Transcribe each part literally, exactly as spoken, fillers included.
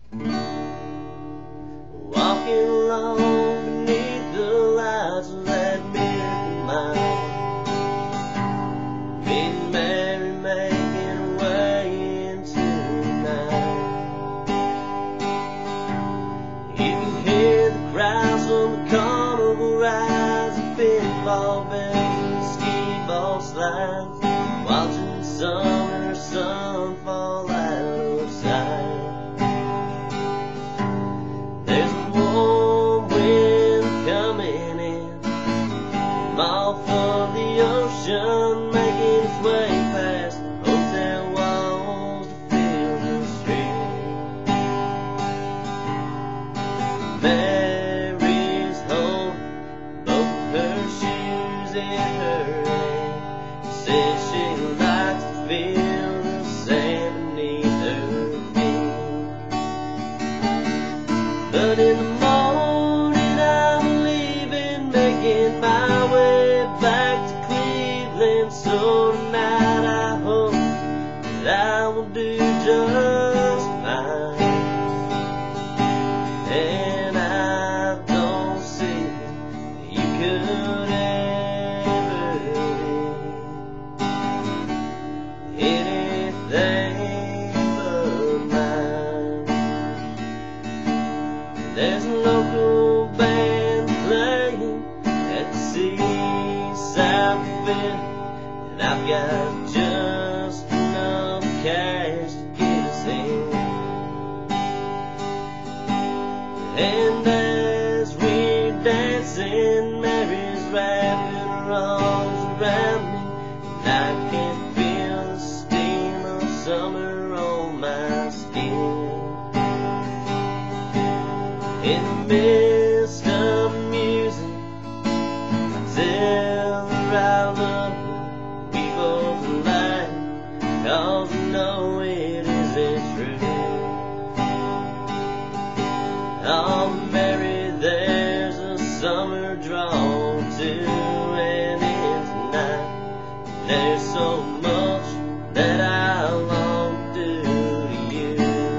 Walking along beneath the lights of that miracle mile, meeting Mary making her way into the night. You can hear the crowds on the carnival rides, the pinball bells and the skee-ball slides, watching the summer sun fall out of sight. There's a warm wind coming in from off of the ocean, making its way past the hotel walls to fill the street. Mary's holding both her shoes in her hand. Says she likes to feel the sand beneath her feet. But in the morning I'm leaving, making my way back to Cleveland. So tonight I hope that I will do just fine. And I don't see that you could ever be anything but mine. There's a local band playing at the seaside event, and I've got just enough cash to get us in. And as we're dancing, Mary's wrapping her arms around me, and I can feel the steam of summer on my skin. In the midst of music, I tell her I love her, we both lie, 'cause I know it isn't true. Oh, Mary, there's a summer drawn to an end tonight. There's so much that I long to do to you.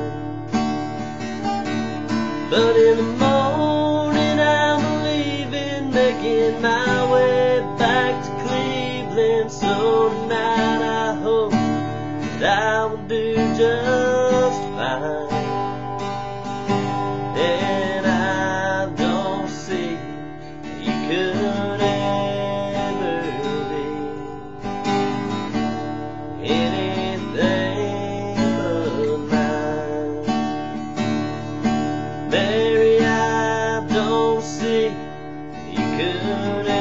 But in the morning I'm leaving, making my way back to Cleveland. So tonight I hope that I will do just fine. And I don't see that you could ever be anything but mine. Mary, I don't see that you could